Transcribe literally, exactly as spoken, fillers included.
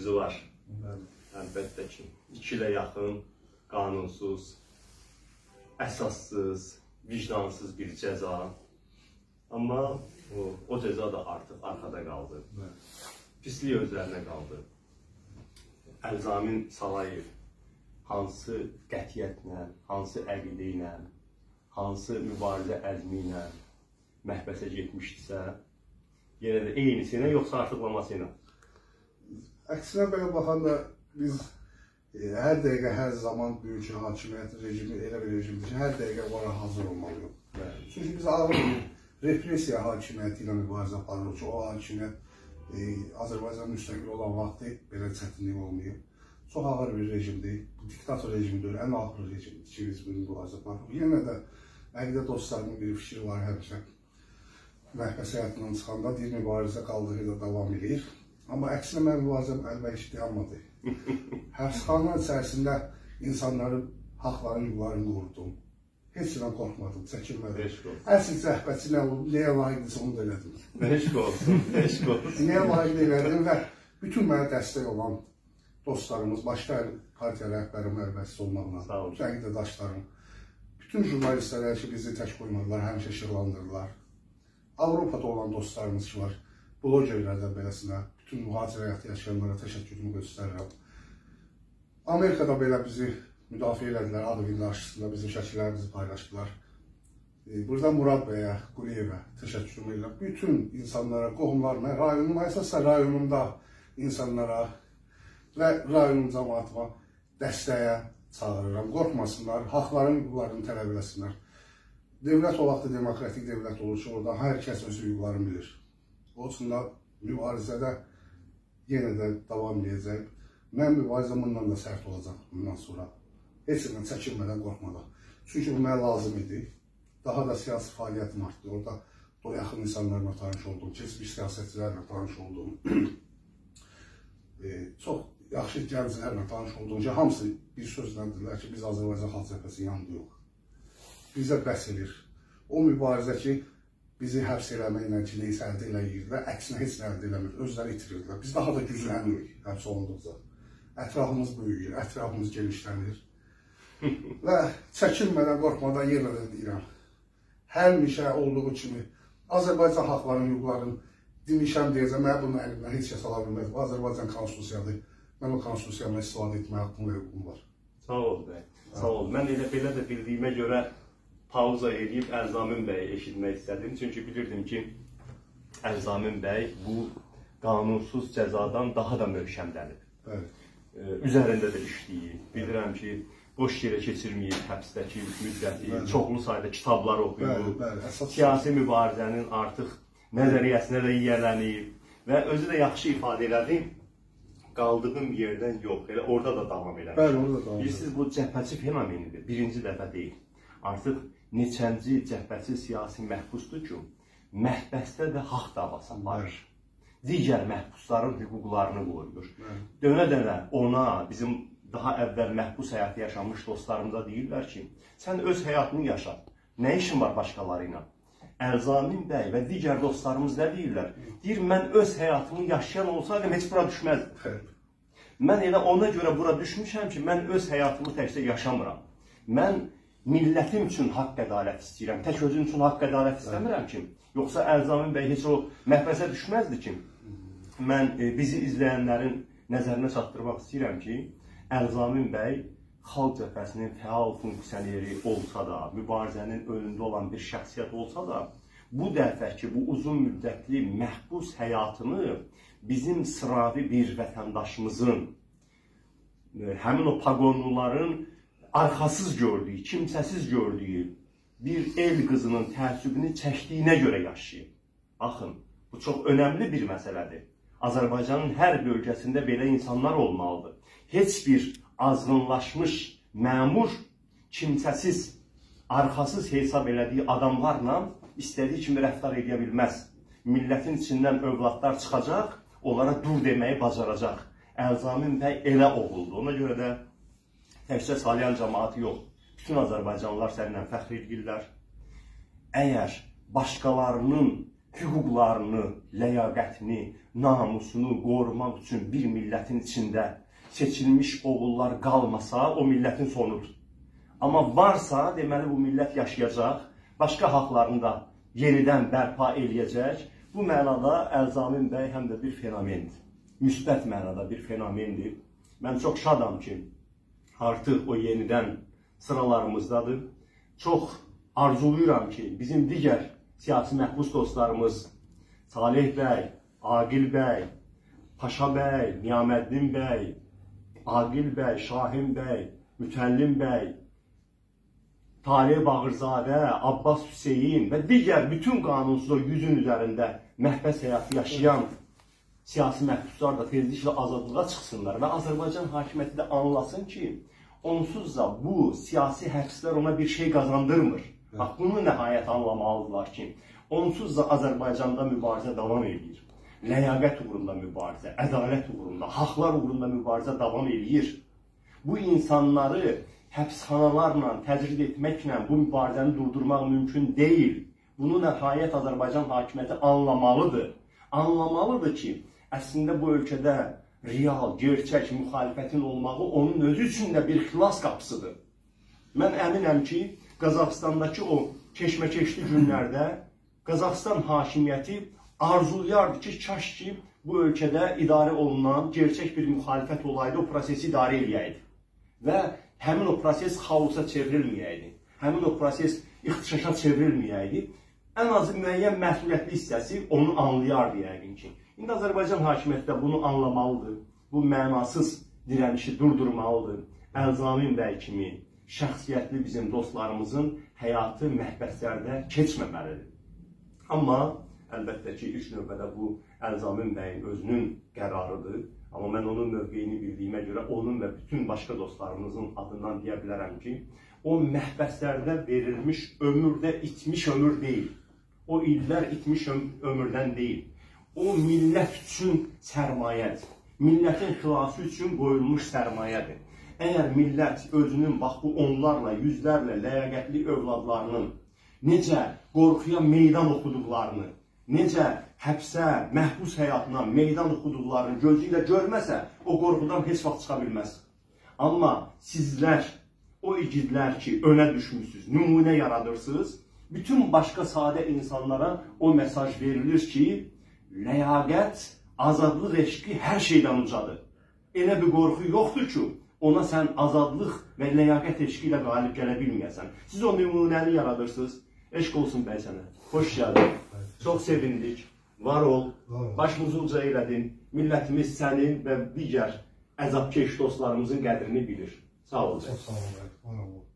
sözü var. Əlbəttə ki, iki ilə yaxın qanunsuz, əsassız, vicdansız bir cəza. Amma o, o cəza da artıq arxada qaldı. Pislik özlərinə qaldı. Əlzamin Salayev hansı qətiyyətlə, hansı əqidə ilə, hansı mübarizə əzmi ilə məhbəsə getmişdirsə, yenə də eynisi ilə, yoxsa artıqlaması ilə? Əksinə belə baxanda biz e, hər dəqiqə, hər zaman böyük hakimiyyət rejimi elə bir rejimdir ki, hər dəqiqə onlara hazır olmalıyıq. Çünki biz ağır bir repressiya hakimiyyəti ilə mübarizə aparırıq ki, o hakimiyyət e, Azərbaycan müstəqil olan vaxtı belə çətinlik olmayıb. Çox ağır bir rejimdir, bu diktator rejimidir, ən ağır rejimdir ki, biz bunu mübarizə aparırıq. Yenə də əqidə dostlarının bir fikri var həmişə. Məhbəs həyatından çıxanda deyir, mübarizə qaldığı ilə davam edir. Amma əksinə mən mübarizəm əlbəttə ki, dayanmadı. Həbsxana içərisində insanların haqlarını, hüquqlarını qorudum. Heç yerdən qorxmadım, çəkinmədim. Əsl zəhbətçi nə olub, nəyə layiqdirsə onu da elədim. Eşq olsun, eşq olsun. Nəyə layiq elədim və bütün mənə dəstək olan dostlarımız, başqa partiya rəhbəri mərbəsi olmaqla, əqidədaşlarım, bütün jurnalistlər ki, bizi tək qoymadılar, həmişə işıqlandırdılar. Avropada olan dostlarımız ki var, blogerlərdən beləsinə, bütün mühacir həyatı yaşayanlara təşəkkürümü göstərirəm. Amerikada belə bizi müdafiə elədilər, adı qarşısında bizim şəkillərimizi paylaşdılar. Burada Murad bəyə, Quliyevə təşəkkürümü edirəm. Bütün insanlara, qohumlarına, rayonuma, əsasla rayonumda insanlara və rayonun cəmaatına dəstəyə çağırıram. Qorxmasınlar, haqların, hüquqlarını tələb eləsinlər. Dövlət o vaxtı demokratik dövlət olur ki, orada hər kəs öz hüquqlarını bilir. O üçün da mübarizədə yenə də davam edəcək. Mən mübarizə bundan da sərt olacaq bundan sonra. Heç yerdən çəkinmədən, qorxmadan. Çünki bu mənə lazım idi. Daha da siyasi fəaliyyətim artdı. Orada o yaxın insanlarla tanış oldum, keçmiş siyasətçilərlə tanış oldum. e, çox yaxşı gənclərlə tanış oldum ki, hamısı bir sözlə dedilər ki, biz Azərbaycan Xalq Cəbhəsinin yanında yox. Bizə bəs edir. O mübarizə ki, bizi həbs eləməklə ki, neysə əldə eləyirdilər, əksinə heç nə əldə eləmir, özləri itirirdilər. Biz daha da güclənirik həbs olunduqca. Ətrafımız böyüyür, ətrafımız genişlənir. Və çəkinmədən, qorxmadan yenə də deyirəm. Həmişə olduğu kimi Azərbaycan haqlarının, hüquqlarının demişəm deyəcəm, mən bunun əlimdən heç kəs ala bilməz. Bu Azərbaycan konstitusiyadır. Mən o konstitusiyamla istifadə etməyə haqqım və hüququm var. Sağ ol bəy, sağ ol. Mən elə belə də bildiyimə görə pauza edib Əlzamin bəyi eşitmək istədim. Çünki bilirdim ki, Əlzamin bəy bu qanunsuz cəzadan daha da möhkəmlənib. Üzərində də işləyib. Bilirəm ki, boş yerə keçirməyib həbsdəki müddəti, çoxlu sayda kitablar oxuyub, siyasi mübarizənin artıq nəzəriyyəsinə də yiyələnib və özü də yaxşı ifadə elədi, qaldığım yerdən yox, elə orada da davam eləmiş. Bilirsiniz, bu cəbhəçi fenomenidir, birinci dəfə deyil. Artıq neçənci cəbhəçi siyasi məhbusdur ki, məhbəsdə də haqq davası aparır. Digər məhbusların hüquqlarını qoruyur. Dönə-dönə ona, bizim daha əvvəl məhbus həyatı yaşamış dostlarımıza deyirlər ki, sən öz həyatını yaşa, nə işin var başqaları ilə? Əlzamin bəy və digər dostlarımız nə deyirlər? Deyir, mən öz həyatımı yaşayan olsaydım, heç bura düşməzdim. Mən elə ona görə bura düşmüşəm ki, mən öz həyatımı təkcə yaşamıram. Mən millətim üçün haqq ədalət istəyirəm, tək özüm üçün haqq ədalət istəmirəm ki, yoxsa Əlzamin bəy heç o məhbəsə düşməzdi ki, mən bizi izləyənlərin nəzərinə çatdırmaq istəyirəm ki, Əlzamin bəy Xalq Cəbhəsinin fəal funksioneri olsa da, mübarizənin önündə olan bir şəxsiyyət olsa da, bu dəfəki, bu uzun müddətli məhbus həyatını bizim sıravi bir vətəndaşımızın, həmin o paqonluların arxasız gördüyü, kimsəsiz gördüyü bir el qızının təəssübünü çəkdiyinə görə yaşayıb. Baxın, bu çox önəmli bir məsələdir. Azərbaycanın hər bölgəsində belə insanlar olmalıdır. Heç bir azğınlaşmış məmur kimsəsiz, arxasız hesab elədiyi adamlarla istədiyi kimi rəftar edə bilməz. Millətin içindən övladlar çıxacaq, onlara dur deməyi bacaracaq. Əlzamin bəy elə oğuldu. Ona görə də təkcə Salyan cəmaatı yox, bütün Azərbaycanlılar səninlə fəxr edirlər. Əgər başqalarının hüquqlarını, ləyaqətini, namusunu qorumaq üçün bir millətin içində seçilmiş oğullar qalmasa, o millətin sonudur. Amma varsa, deməli bu millət yaşayacaq, başqa haqlarını da yenidən bərpa eləyəcək. Bu mənada Əlzamin bəy həm də bir fenomendir. Müsbət mənada bir fenomendir. Mən çox şadam ki, artıq o yenidən sıralarımızdadır. Çox arzuluyuram ki, bizim digər siyasi məhbus dostlarımız Salih bəy, Aqil bəy, Paşa bəy, Niyaməddin bəy, Aqil bəy, Şahin bəy, Mütəllim bəy, Talih Bağırzadə, Abbas Hüseyin və digər bütün qanunsuz o yüzün üzərində məhbəs həyatı yaşayan siyasi məhbuslar da tezliklə azadlığa çıxsınlar və Azərbaycan hakimiyyəti də anlasın ki, onsuz da bu siyasi həbslər ona bir şey qazandırmır. Bax, bunu nəhayət anlamalıdırlar ki, onsuz da Azərbaycanda mübarizə davam edir. Ləyaqət uğrunda mübarizə, ədalət uğrunda, haqlar uğrunda mübarizə davam edir. Bu insanları həbsxanalarla təcrid etməklə bu mübarizəni durdurmaq mümkün deyil. Bunu nəhayət Azərbaycan hakimiyyəti anlamalıdır. Anlamalıdır ki, əslində bu ölkədə real, gerçək müxalifətin olmağı onun özü üçün də bir xilas qapısıdır. Mən əminəm ki, Qazaxıstandakı o keşməkeşli günlərdə Qazaxıstan hakimiyyəti arzulayardı ki, kaş ki, bu ölkədə idarə olunan gerçək bir müxalifət olaydı, o prosesi idarə eləyəydi. Və həmin o proses xaosa çevrilməyəydi. Həmin o proses ixtişaşa çevrilməyəydi. Ən azı müəyyən məsuliyyətli hissəsi onu anlayardı yəqin ki. İndi Azərbaycan hakimiyyəti də bunu anlamalıdır. Bu mənasız dirənişi durdurmalıdır. Əlzamin bəy kimi şəxsiyyətli bizim dostlarımızın həyatı məhbəslərdə keçməməlidir. Amma əlbəttə ki, ilk növbədə bu Əlzamin bəyin özünün qərarıdır. Amma mən onun mövqeyini bildiyimə görə onun və bütün başqa dostlarımızın adından deyə bilərəm ki, o məhbəslərdə verilmiş ömürdə itmiş ömür deyil. O illər itmiş ömürdən deyil. O millət üçün sərmayədir. Millətin xilası üçün qoyulmuş sərmayədir. Əgər millət özünün bax bu onlarla, yüzlərlə ləyaqətli övladlarının necə qorxuya meydan oxuduqlarını, necə həbsə, məhbus həyatına meydan oxuduqlarını gözü ilə görməsə, o qorxudan heç vaxt çıxa bilməz. Amma sizlər, o igidlər ki, önə düşmüşsünüz, nümunə yaradırsınız, bütün başqa sadə insanlara o mesaj verilir ki, ləyaqət, azadlıq eşqi hər şeydən ucadır. Elə bir qorxu yoxdur ki, ona sən azadlıq və ləyaqət eşqi ilə qalib gələ bilməyəsən. Siz o nümunəni yaradırsınız. Eşq olsun bəy sənə. Xoş gəldin. Çox sevindik. Var ol. Başımızı uca elədin. Millətimiz sənin və digər əzabkeş dostlarımızın qədrini bilir. Sağ ol. Çox sağ ol.